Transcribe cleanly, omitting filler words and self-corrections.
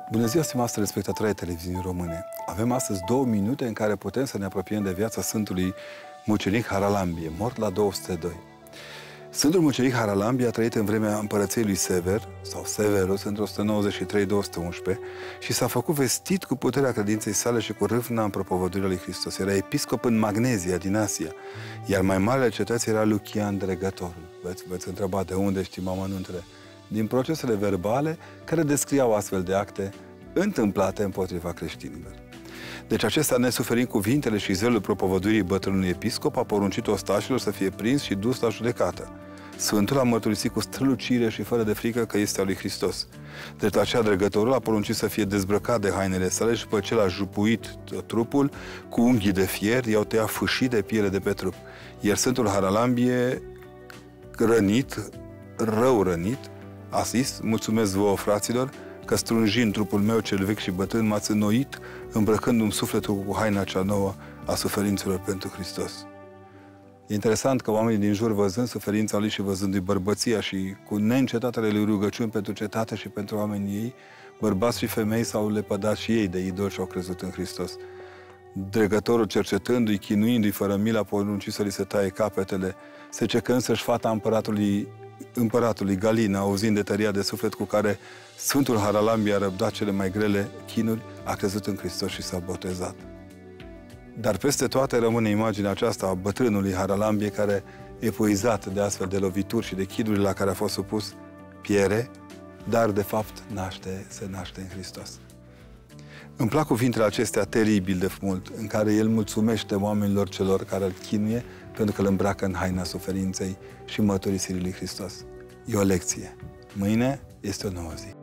Bună ziua, stimați telespectatori ai televiziunii române! Avem astăzi 2 minute în care putem să ne apropiem de viața Sfântului Mucenic Haralambie, mort la 202. Sfântul Mucenic Haralambie a trăit în vremea împărăției lui Sever, sau Severus, între 193-211 și s-a făcut vestit cu puterea credinței sale și cu râvna în propovăduirea lui Hristos. Era episcop în Magnezia, din Asia, iar mai marele cetății era Lucian Dregătorul. Veți întreba de unde știm amănuntele. Din procesele verbale care descriau astfel de acte întâmplate împotriva creștinilor. Deci acesta, nesuferind cuvintele și zelul propovăduirii bătrânului episcop, a poruncit ostașilor să fie prins și dus la judecată. Sfântul a mărturisit cu strălucire și fără de frică că este al lui Hristos. Drept aceea, Dregătorul a poruncit să fie dezbrăcat de hainele sale și după ce l-a jupuit trupul cu unghii de fier, i-au tăiat fâșii de piele de pe trup. Iar Sfântul Haralambie, rău rănit, a zis: mulțumesc vouă, fraților, că strunjind trupul meu cel vechi și bătrân m-ați înnoit, îmbrăcându-mi sufletul cu haina cea nouă a suferințelor pentru Hristos. E interesant că oamenii din jur, văzând suferința lui și văzându-i bărbăția și cu neîncetatele lui rugăciuni pentru cetate și pentru oamenii ei, bărbați și femei s-au lepădat și ei de idoli și au crezut în Hristos. Dregătorul, cercetându-i, chinuindu-i fără milă, a poruncit să li se taie capetele, sececând să-și fata împăratului Galina, auzind de tăria de suflet cu care Sfântul Haralambie a răbdat cele mai grele chinuri, a crezut în Hristos și s-a botezat. Dar peste toate rămâne imaginea aceasta a bătrânului Haralambie, care, epuizat de astfel de lovituri și de chinurile la care a fost supus, piere, dar de fapt se naște în Hristos. Îmi plac cuvintele acestea teribil de mult, în care el mulțumește oamenilor celor care îl chinuie pentru că îl îmbracă în haina suferinței și mărturisirii lui Hristos. E o lecție. Mâine este o nouă zi.